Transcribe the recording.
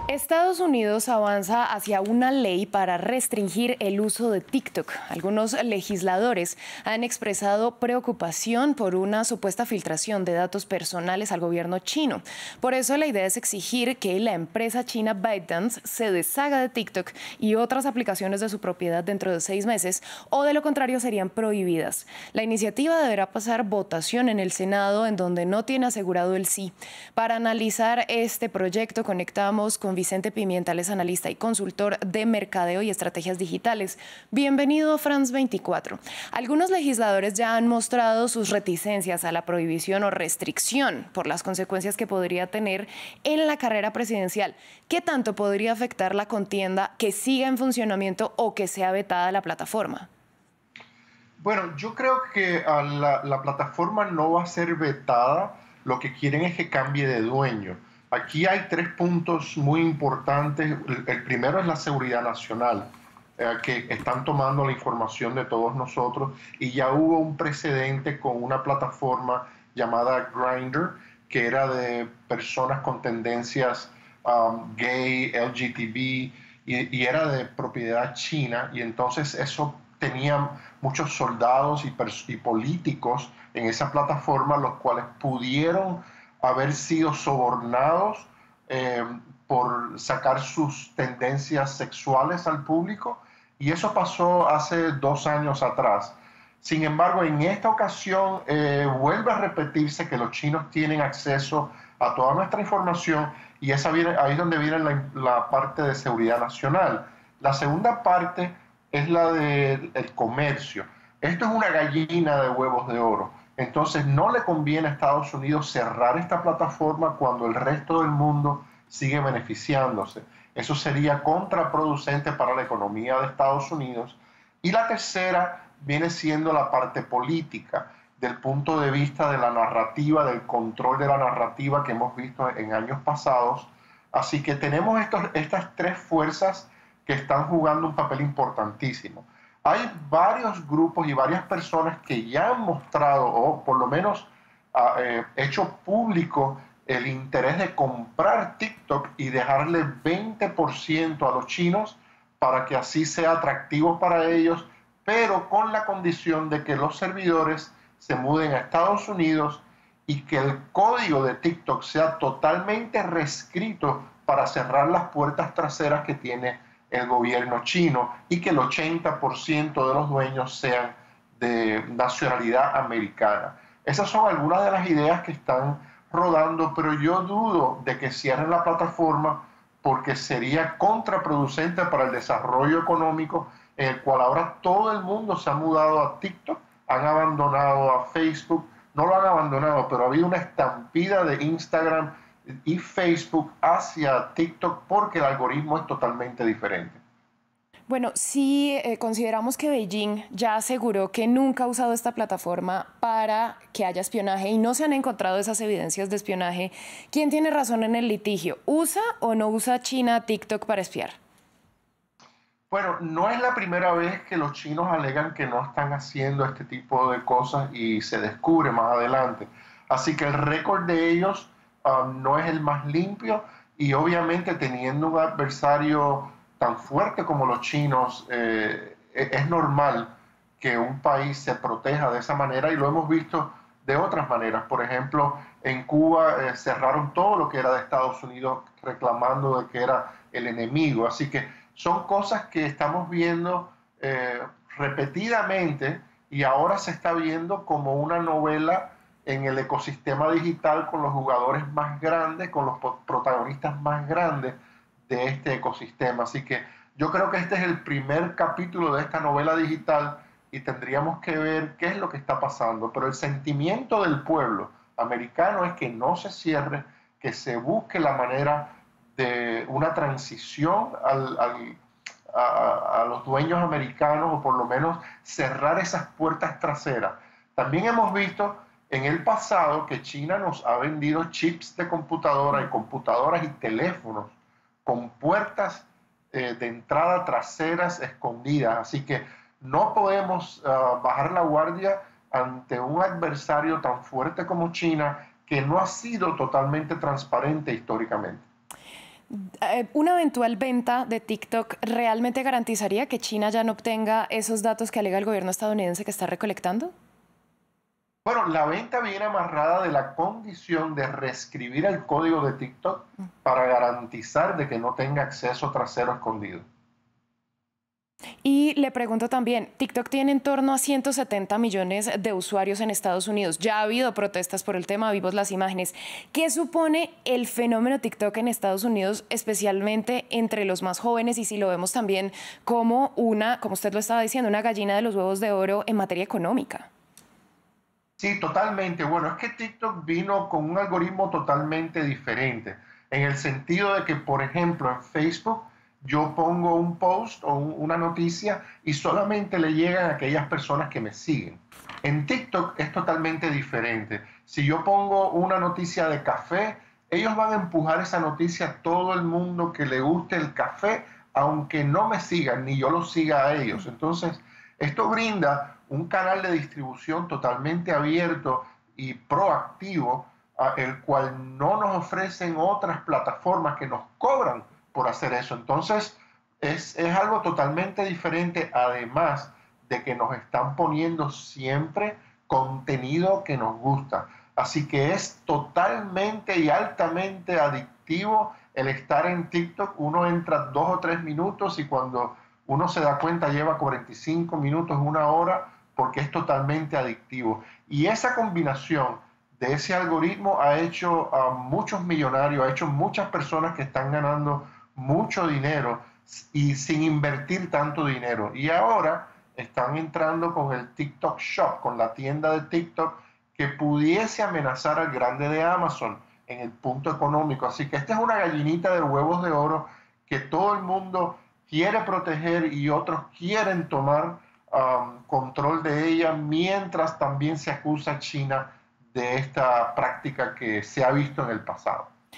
Estados Unidos avanza hacia una ley para restringir el uso de TikTok. Algunos legisladores han expresado preocupación por una supuesta filtración de datos personales al gobierno chino. Por eso la idea es exigir que la empresa china ByteDance se deshaga de TikTok y otras aplicaciones de su propiedad dentro de 6 meses, o de lo contrario serían prohibidas. La iniciativa deberá pasar votación en el Senado, en donde no tiene asegurado el sí. Para analizar este proyecto conectamos con Vicente Pimienta, es analista y consultor de mercadeo y estrategias digitales. Bienvenido a France 24. Algunos legisladores ya han mostrado sus reticencias a la prohibición o restricción por las consecuencias que podría tener en la carrera presidencial. ¿Qué tanto podría afectar la contienda que siga en funcionamiento o que sea vetada la plataforma? Bueno, yo creo que la plataforma no va a ser vetada. Lo que quieren es que cambie de dueño. Aquí hay 3 puntos muy importantes. El primero es la seguridad nacional, que están tomando la información de todos nosotros, y ya hubo un precedente con una plataforma llamada Grindr, que era de personas con tendencias gay, LGTB, y era de propiedad china, y entonces eso tenía muchos soldados y políticos en esa plataforma, los cuales pudieron haber sido sobornados por sacar sus tendencias sexuales al público, y eso pasó hace 2 años atrás. Sin embargo, en esta ocasión vuelve a repetirse que los chinos tienen acceso a toda nuestra información, y ahí es donde viene la parte de seguridad nacional. La segunda parte es la del comercio. Esto es una gallina de huevos de oro. Entonces no le conviene a Estados Unidos cerrar esta plataforma cuando el resto del mundo sigue beneficiándose. Eso sería contraproducente para la economía de Estados Unidos. Y la tercera viene siendo la parte política, del punto de vista de la narrativa, del control de la narrativa que hemos visto en años pasados. Así que tenemos estas 3 fuerzas que están jugando un papel importantísimo. Hay varios grupos y varias personas que ya han mostrado, o por lo menos hecho público, el interés de comprar TikTok y dejarle 20% a los chinos para que así sea atractivo para ellos, pero con la condición de que los servidores se muden a Estados Unidos y que el código de TikTok sea totalmente reescrito para cerrar las puertas traseras que tiene el gobierno chino, y que el 80% de los dueños sean de nacionalidad americana. Esas son algunas de las ideas que están rodando, pero yo dudo de que cierren la plataforma, porque sería contraproducente para el desarrollo económico, en el cual ahora todo el mundo se ha mudado a TikTok, han abandonado a Facebook. No lo han abandonado, pero ha habido una estampida de Instagram y Facebook hacia TikTok porque el algoritmo es totalmente diferente. Bueno, si consideramos que Beijing ya aseguró que nunca ha usado esta plataforma para que haya espionaje y no se han encontrado esas evidencias de espionaje, ¿quién tiene razón en el litigio? ¿Usa o no usa China TikTok para espiar? Bueno, no es la primera vez que los chinos alegan que no están haciendo este tipo de cosas y se descubre más adelante. Así que el récord de ellos no es el más limpio, y obviamente teniendo un adversario tan fuerte como los chinos, es normal que un país se proteja de esa manera, y lo hemos visto de otras maneras. Por ejemplo, en Cuba cerraron todo lo que era de Estados Unidos, reclamando de que era el enemigo. Así que son cosas que estamos viendo repetidamente, y ahora se está viendo como una novela en el ecosistema digital, con los jugadores más grandes, con los protagonistas más grandes de este ecosistema. Así que yo creo que este es el primer capítulo de esta novela digital, y tendríamos que ver qué es lo que está pasando. Pero el sentimiento del pueblo americano es que no se cierre, que se busque la manera de una transición a los dueños americanos, o por lo menos cerrar esas puertas traseras. También hemos visto en el pasado que China nos ha vendido chips de computadora y computadoras y teléfonos con puertas de entrada traseras escondidas. Así que no podemos bajar la guardia ante un adversario tan fuerte como China, que no ha sido totalmente transparente históricamente. ¿Una eventual venta de TikTok realmente garantizaría que China ya no obtenga esos datos que alega el gobierno estadounidense que está recolectando? Bueno, la venta viene amarrada de la condición de reescribir el código de TikTok para garantizar de que no tenga acceso trasero escondido. Y le pregunto también, TikTok tiene en torno a 170 millones de usuarios en Estados Unidos. Ya ha habido protestas por el tema, vimos las imágenes. ¿Qué supone el fenómeno TikTok en Estados Unidos, especialmente entre los más jóvenes? Y si lo vemos también como como usted lo estaba diciendo, una gallina de los huevos de oro en materia económica. Sí, totalmente. Bueno, es que TikTok vino con un algoritmo totalmente diferente, en el sentido de que, por ejemplo, en Facebook yo pongo un post o una noticia y solamente le llegan a aquellas personas que me siguen. En TikTok es totalmente diferente. Si yo pongo una noticia de café, ellos van a empujar esa noticia a todo el mundo que le guste el café, aunque no me sigan ni yo los siga a ellos. Entonces, esto brinda un canal de distribución totalmente abierto y proactivo, el cual no nos ofrecen otras plataformas que nos cobran por hacer eso. Entonces, es algo totalmente diferente, además de que nos están poniendo siempre contenido que nos gusta. Así que es totalmente y altamente adictivo el estar en TikTok. Uno entra 2 o 3 minutos y cuando uno se da cuenta lleva 45 minutos, 1 hora, porque es totalmente adictivo. Y esa combinación de ese algoritmo ha hecho a muchos millonarios, ha hecho muchas personas que están ganando mucho dinero y sin invertir tanto dinero. Y ahora están entrando con el TikTok Shop, con la tienda de TikTok, que pudiese amenazar al grande de Amazon en el punto económico. Así que esta es una gallinita de huevos de oro que todo el mundo quiere proteger y otros quieren tomar control de ella, mientras también se acusa a China de esta práctica que se ha visto en el pasado.